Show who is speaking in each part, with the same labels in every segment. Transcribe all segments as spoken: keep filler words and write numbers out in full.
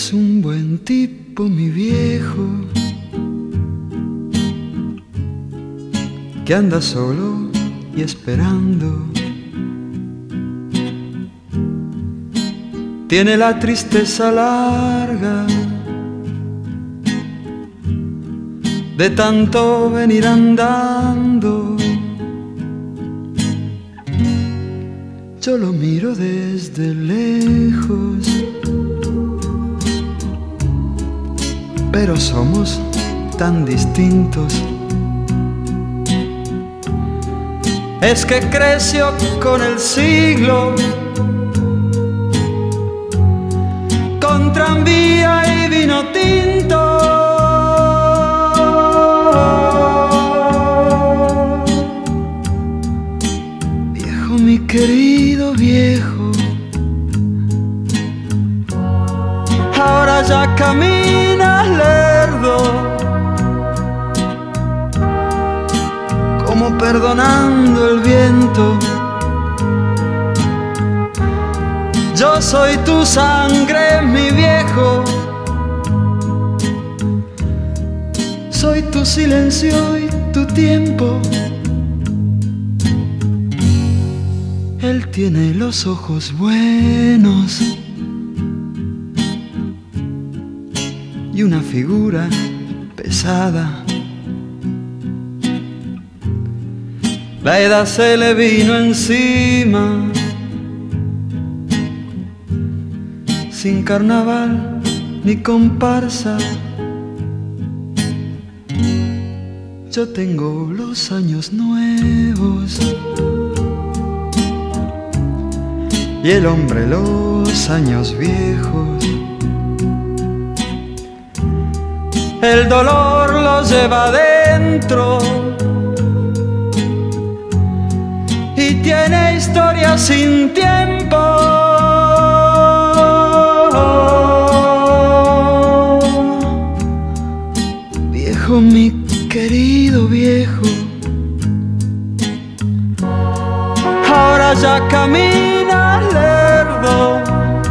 Speaker 1: Eres un buen tipo, mi viejo, que anda solo y esperando. Tiene la tristeza larga de tanto venir andando. Yo lo miro desde lejos, pero somos tan distintos. Es que creció con el siglo, con tranvía y vino tinto. Viejo, mi querido viejo, ahora ya caminas lerdo, como perdonando el viento. Yo soy tu sangre, mi viejo, soy tu silencio y tu tiempo. Él tiene los ojos buenos y una figura pesada. La edad se le vino encima, sin carnaval ni comparsa. Yo tengo los años nuevos y el hombre los años viejos. El dolor lo lleva adentro y tiene historia sin tiempo. Viejo, mi querido viejo, ahora ya caminas lerdo,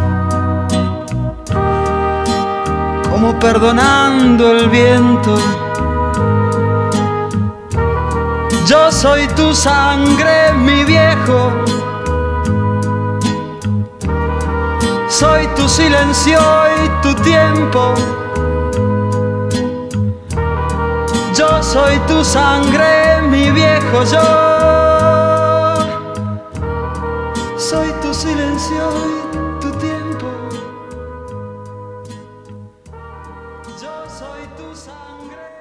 Speaker 1: como perdonando el viento. Yo soy tu sangre, mi viejo, soy tu silencio y tu tiempo. Yo soy tu sangre, mi viejo, yo soy tu silencio y tu tiempo. Yo soy tu sangre.